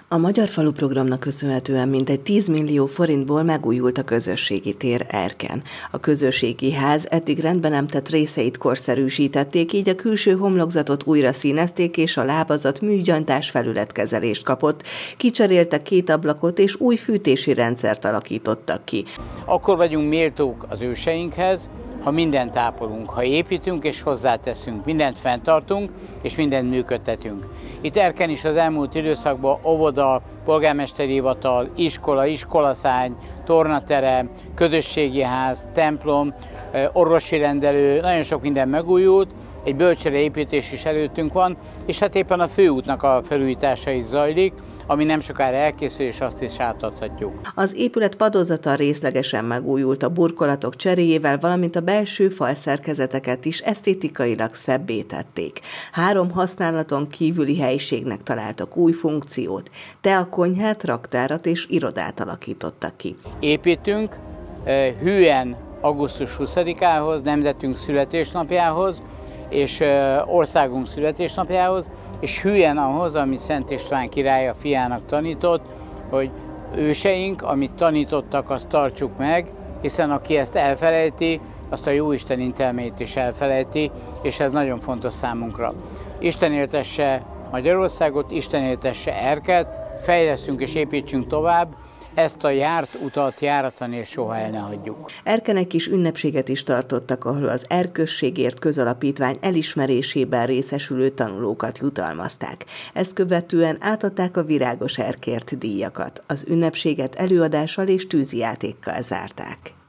A Magyar Falu programnak köszönhetően mintegy 10 millió forintból megújult a közösségi tér Erken. A közösségi ház eddig rendben nem tett részeit korszerűsítették, így a külső homlokzatot újra színezték, és a lábazat műgyantás felületkezelést kapott. Kicseréltek 2 ablakot, és új fűtési rendszert alakítottak ki. Akkor vagyunk méltók az őseinkhez, ha mindent ápolunk, ha építünk és hozzáteszünk, mindent fenntartunk és mindent működtetünk. Itt Erken is az elmúlt időszakban óvoda, polgármesteri hivatal, iskola, iskolaszárny, tornaterem, közösségi ház, templom, orvosi rendelő, nagyon sok minden megújult, egy bölcsődeépítés is előttünk van, és hát éppen a főútnak a felújítása is zajlik, ami nem sokára elkészül, és azt is átadhatjuk. Az épület padozata részlegesen megújult a burkolatok cseréjével, valamint a belső falszerkezeteket is esztétikailag szebbé tették. 3 használaton kívüli helyiségnek találtak új funkciót. Teakonyhát, raktárat és irodát alakítottak ki. Építünk hűen augusztus 20-ához, nemzetünk születésnapjához, és országunk születésnapjához, és hülyen ahhoz, amit Szent István király a fiának tanított, hogy őseink, amit tanítottak, azt tartsuk meg, hiszen aki ezt elfelejti, azt a Jóisten intelmét is elfelejti, és ez nagyon fontos számunkra. Isten éltesse Magyarországot, Isten éltesse Erket, fejlesztünk és építsünk tovább, ezt a járt utat járatani és soha el ne hagyjuk. Erken egy kis ünnepséget is tartottak, ahol az Erközségért közalapítvány elismerésében részesülő tanulókat jutalmazták. Ezt követően átadták a Virágos Erkért díjakat. Az ünnepséget előadással és tűzijátékkal zárták.